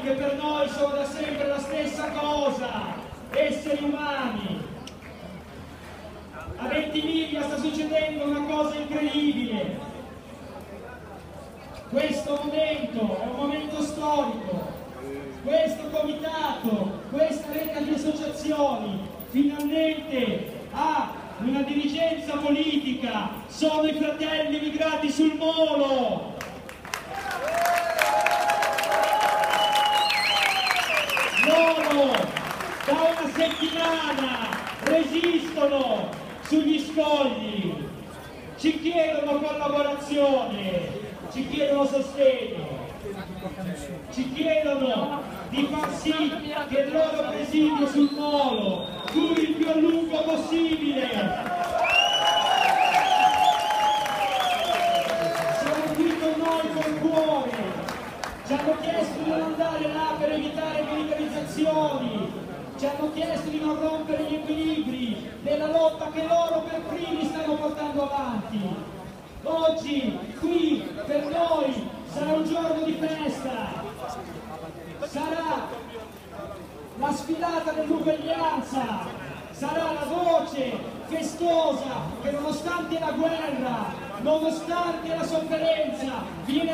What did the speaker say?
che per noi sono da sempre la stessa cosa, esseri umani. A Ventimiglia sta succedendo una cosa incredibile. Questo momento è un momento storico. Questo comitato, questa rete di associazioni finalmente ha una dirigenza politica, sono i fratelli emigrati sul Molo. Loro da una settimana resistono sugli scogli, ci chiedono collaborazione, ci chiedono sostegno, ci chiedono di far sì che il loro presidio sul Molo duri il più a lungo possibile. Sono qui con noi col cuore, ci hanno chiesto di non andare là per evitare militarizzazioni, ci hanno chiesto di non rompere gli equilibri della lotta che loro per primi stanno portando avanti. Oggi qui per noi sarà un giorno di festa, sarà la sfilata dell'uguaglianza, sarà la voce festosa che nonostante la guerra, nonostante la sofferenza, viene